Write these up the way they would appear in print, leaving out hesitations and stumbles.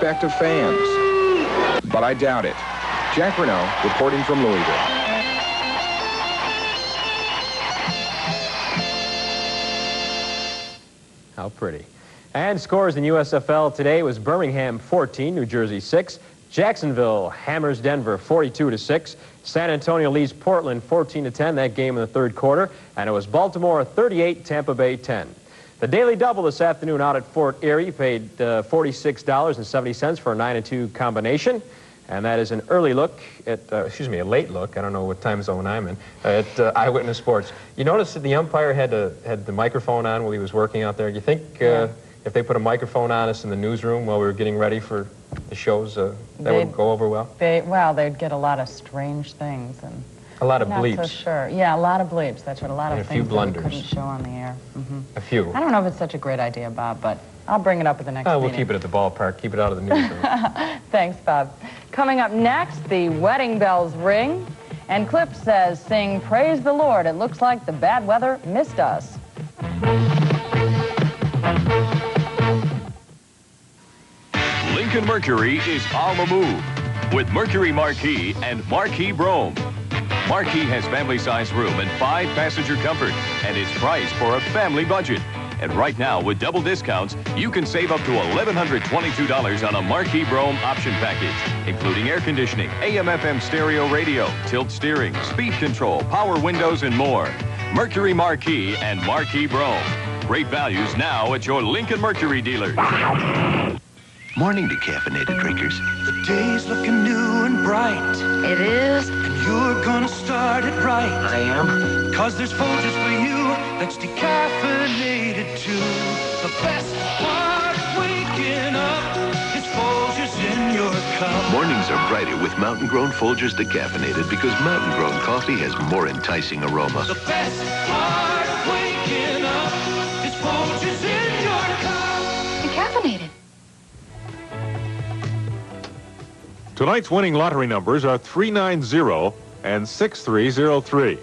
respect of fans. But I doubt it. Jack Renault reporting from Louisville. How pretty. And scores in USFL today was Birmingham 14, New Jersey 6. Jacksonville hammers Denver 42-6. San Antonio leads Portland 14-10, that game in the third quarter. And it was Baltimore 38, Tampa Bay 10. The Daily Double this afternoon out at Fort Erie paid $46.70 for a 9-2 combination. And that is an early look at, a late look, I don't know what time zone I'm in, at Eyewitness Sports. You notice that the umpire had the microphone on while he was working out there. Do you think if they put a microphone on us in the newsroom while we were getting ready for the shows, that would go over well? They'd get a lot of strange things. And a lot of bleeps. Not so sure. Yeah, a lot of bleeps. That's what a lot of things that we couldn't show on the air. A few. I don't know if it's such a great idea, Bob, but I'll bring it up at the next meeting. We'll keep it at the ballpark. Keep it out of the newsroom. Thanks, Bob. Coming up next, the wedding bells ring. And Clip says, sing Praise the Lord. It looks like the bad weather missed us. Lincoln Mercury is on the move with Mercury Marquis and Marquis Brome. Marquis has family-sized room and 5-passenger comfort and is priced for a family budget. And right now, with double discounts, you can save up to $1,122 on a Marquis Brome option package, including air conditioning, AM/FM stereo radio, tilt steering, speed control, power windows, and more. Mercury Marquis and Marquis Brome. Great values now at your Lincoln Mercury dealers. Morning, decaffeinated drinkers. The day's looking new and bright. It is. And you're gonna start it right. I am. 'Cause there's Folgers for you that's decaffeinated too. The best part of waking up is Folgers in your cup. Mornings are brighter with Mountain Grown Folgers decaffeinated because Mountain Grown coffee has more enticing aroma. The best part of waking up is Folgers in your cup. Decaffeinated. Tonight's winning lottery numbers are 390 and 6303.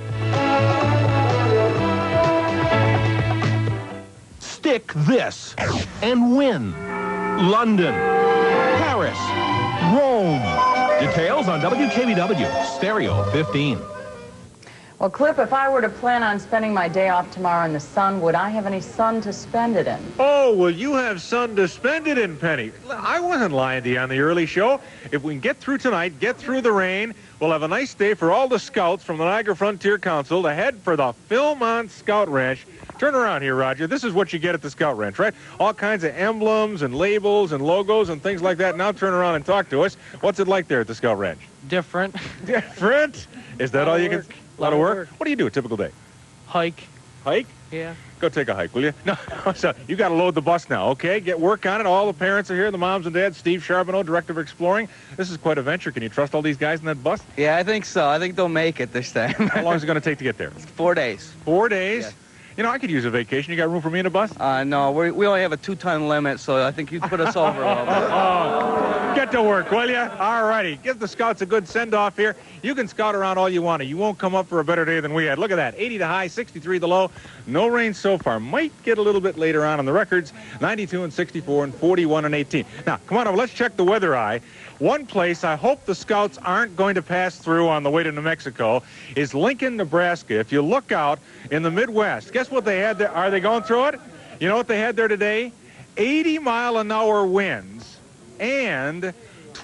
Stick this and win. London, Paris, Rome. Details on WKBW Stereo 15. Well, Clip, if I were to plan on spending my day off tomorrow in the sun, would I have any sun to spend it in? Oh, well, you have sun to spend it in, Penny. I wasn't lying to you on the early show. If we can get through tonight, get through the rain, we'll have a nice day for all the scouts from the Niagara Frontier Council to head for the Philmont Scout Ranch. Turn around here, Roger. This is what you get at the Scout Ranch, right? All kinds of emblems and labels and logos and things like that. Now turn around and talk to us. What's it like there at the Scout Ranch? Different. Different? Is that all you can... A lot of work? What do you do a typical day? Hike. Hike? Yeah. Go take a hike, will you? No, so you got to load the bus now, okay? Get work on it. All the parents are here, the moms and dads. Steve Charbonneau, Director of Exploring. This is quite a venture. Can you trust all these guys in that bus? Yeah, I think so. I think they'll make it this time. How long is it going to take to get there? 4 days. 4 days? Yes. You know, I could use a vacation. You got room for me in a bus? No, we only have a 2-ton limit, so I think you'd put us over a little bit. Oh, get to work, will you? All righty. Give the scouts a good send-off here. You can scout around all you want to. You won't come up for a better day than we had. Look at that. 80 the high, 63 the low. No rain so far. Might get a little bit later on the records. 92 and 64 and 41 and 18. Now, come on over. Let's check the weather eye. One place I hope the scouts aren't going to pass through on the way to New Mexico is Lincoln, Nebraska. If you look out in the Midwest, guess what they had there? Are they going through it? You know what they had there today? 80-mile-an-hour winds and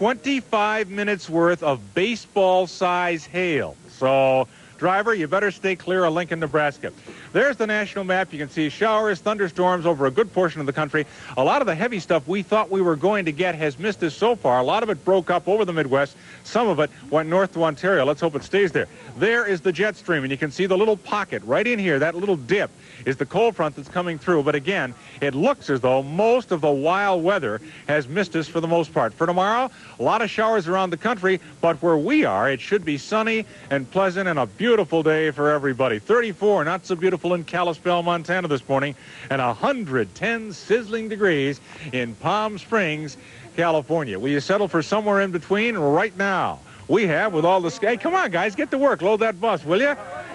25 minutes worth of baseball-size hail. So, driver, you better stay clear of Lincoln, Nebraska. There's the national map. You can see showers, thunderstorms over a good portion of the country. A lot of the heavy stuff we thought we were going to get has missed us so far. A lot of it broke up over the Midwest. Some of it went north to Ontario. Let's hope it stays there. There is the jet stream, and you can see the little pocket right in here. That little dip is the cold front that's coming through. But again, it looks as though most of the wild weather has missed us for the most part. For tomorrow, a lot of showers around the country, but where we are, it should be sunny and pleasant and a beautiful day for everybody. 34, not so beautiful in Kalispell, Montana this morning, and 110 sizzling degrees in Palm Springs, California. Will you settle for somewhere in between right now? We have with all the... Hey, come on, guys, get to work. Load that bus, will you?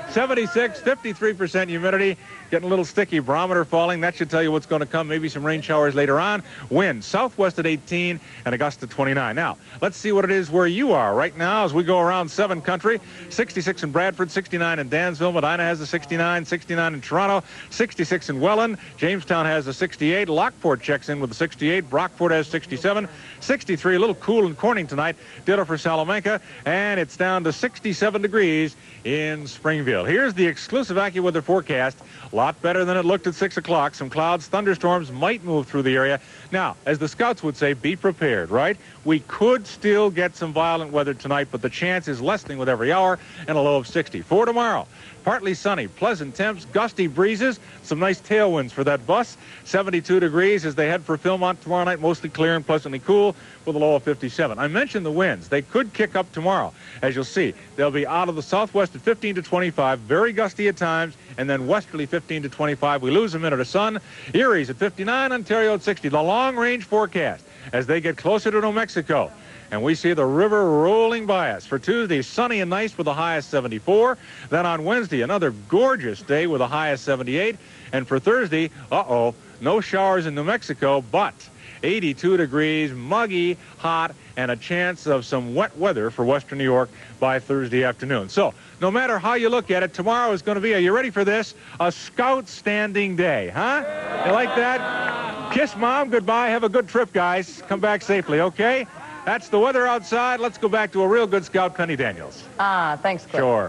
76, 53% humidity. Getting a little sticky. Barometer falling. That should tell you what's going to come. Maybe some rain showers later on. Wind southwest at 18 and a gust at 29. Now, let's see what it is where you are right now as we go around 7 country. 66 in Bradford, 69 in Dansville. Medina has a 69, 69 in Toronto, 66 in Welland. Jamestown has a 68. Lockport checks in with a 68. Brockport has 67. 63, a little cool in Corning tonight. Ditto for Salamanca. And it's down to 67 degrees in Springfield. Here's the exclusive AccuWeather forecast. A lot better than it looked at 6 o'clock. Some clouds, thunderstorms might move through the area. Now, as the scouts would say, be prepared, right? We could still get some violent weather tonight, but the chance is lessening with every hour, and a low of 60. For tomorrow, partly sunny, pleasant temps, gusty breezes, some nice tailwinds for that bus. 72 degrees as they head for Philmont tomorrow night, mostly clear and pleasantly cool with a low of 57. I mentioned the winds. They could kick up tomorrow. As you'll see, they'll be out of the southwest at 15 to 25, very gusty at times, and then westerly 15 to 25. We lose a minute of sun. Erie's at 59, Ontario at 60. The long-range forecast as they get closer to New Mexico. And we see the river rolling by us. For Tuesday, sunny and nice with a high of 74. Then on Wednesday, another gorgeous day with a high of 78. And for Thursday, no showers in New Mexico, but 82 degrees, muggy, hot, and a chance of some wet weather for western New York by Thursday afternoon. So no matter how you look at it, tomorrow is going to be, are you ready for this? A scout standing day, huh? You like that? Kiss Mom goodbye. Have a good trip, guys. Come back safely, okay? That's the weather outside. Let's go back to a real good scout, Penny Daniels. Thanks, Cliff. Sure.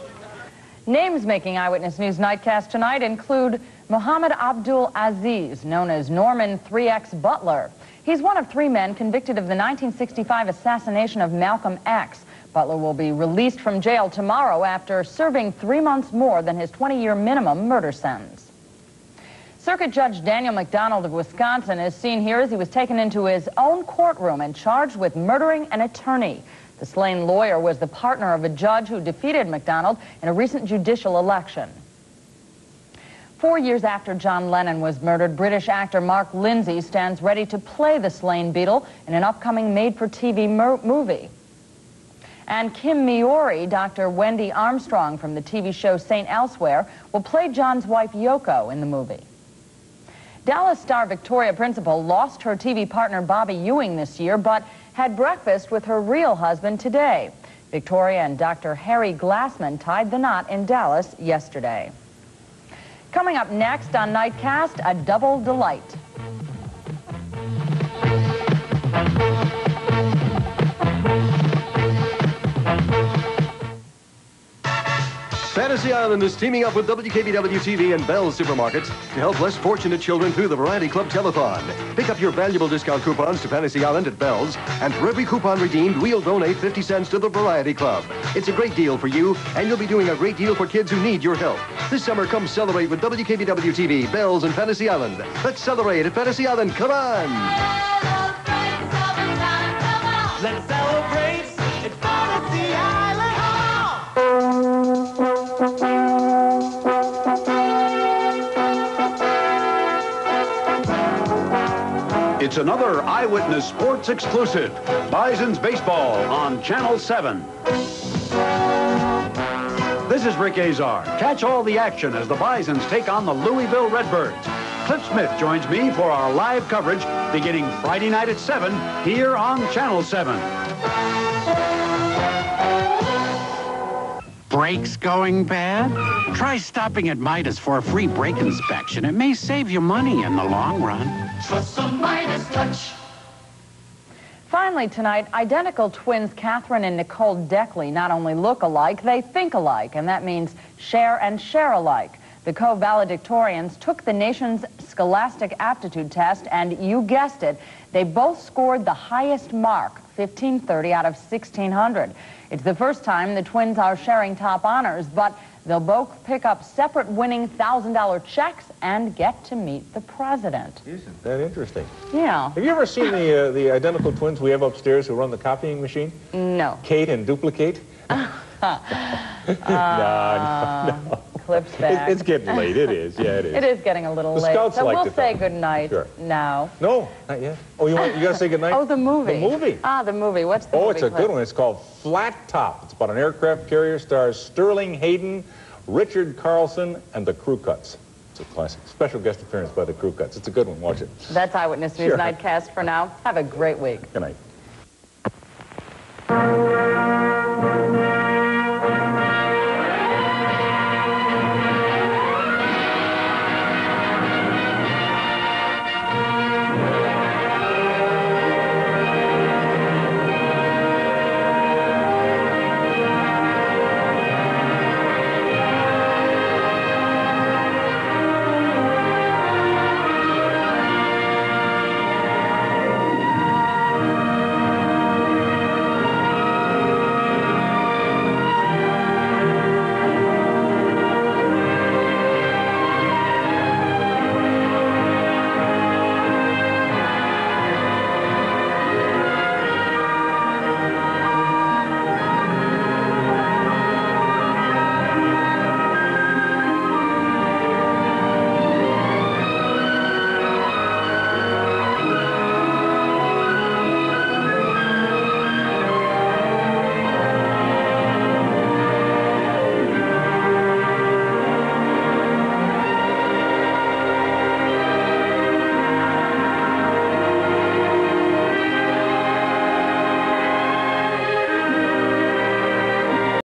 Names making Eyewitness News Nightcast tonight include Mohammed Abdul Aziz, known as Norman 3X Butler. He's one of 3 men convicted of the 1965 assassination of Malcolm X. Butler will be released from jail tomorrow after serving 3 months more than his 20-year minimum murder sentence. Circuit Judge Daniel McDonald of Wisconsin is seen here as he was taken into his own courtroom and charged with murdering an attorney. The slain lawyer was the partner of a judge who defeated McDonald in a recent judicial election. 4 years after John Lennon was murdered, British actor Mark Lindsay stands ready to play the slain Beatle in an upcoming made-for-TV movie. And Kim Miori, Dr. Wendy Armstrong from the TV show St. Elsewhere, will play John's wife Yoko in the movie. Dallas star Victoria Principal lost her TV partner Bobby Ewing this year, but had breakfast with her real husband today. Victoria and Dr. Harry Glassman tied the knot in Dallas yesterday. Coming up next on Nightcast, a double delight. Fantasy Island is teaming up with WKBW TV and Bell's Supermarkets to help less fortunate children through the Variety Club Telethon. Pick up your valuable discount coupons to Fantasy Island at Bell's, and for every coupon redeemed, we'll donate 50 cents to the Variety Club. It's a great deal for you, and you'll be doing a great deal for kids who need your help. This summer, come celebrate with WKBW TV, Bell's, and Fantasy Island. Let's celebrate at Fantasy Island. Come on! Let's celebrate at Fantasy Island. It's another Eyewitness Sports exclusive. Bison's Baseball on Channel 7. This is Rick Azar. Catch all the action as the Bisons take on the Louisville Redbirds. Cliff Smith joins me for our live coverage beginning Friday night at 7 here on Channel 7. Brakes going bad? Try stopping at Midas for a free brake inspection. It may save you money in the long run. Trust the Midas touch. Finally tonight, identical twins Catherine and Nicole Deckley not only look alike, they think alike, and that means share and share alike. The co-valedictorians took the nation's Scholastic Aptitude Test, and you guessed it, they both scored the highest mark, 1530 out of 1600. It's the first time the twins are sharing top honors, but they'll both pick up separate winning $1,000 checks and get to meet the president. Isn't that interesting? Yeah. Have you ever seen the identical twins we have upstairs who run the copying machine? No. Kate and Duplicate? No. Clip's back. It's getting late. It is. Yeah, it is. It is getting a little The late. scouts So liked we'll it, say though. good night Sure. now. No, not yet. Oh, you got to say good night? Oh, the movie. The movie. Ah, the movie. What's the movie? Oh, it's a Cliff? good one. It's called Flat Top. It's about an aircraft carrier. Stars Sterling Hayden, Richard Carlson and the Crew Cuts. It's a classic. Special guest appearance by the Crew Cuts. It's a good one. Watch it. That's Eyewitness News Sure. Nightcast for now. Have a great week. Good night.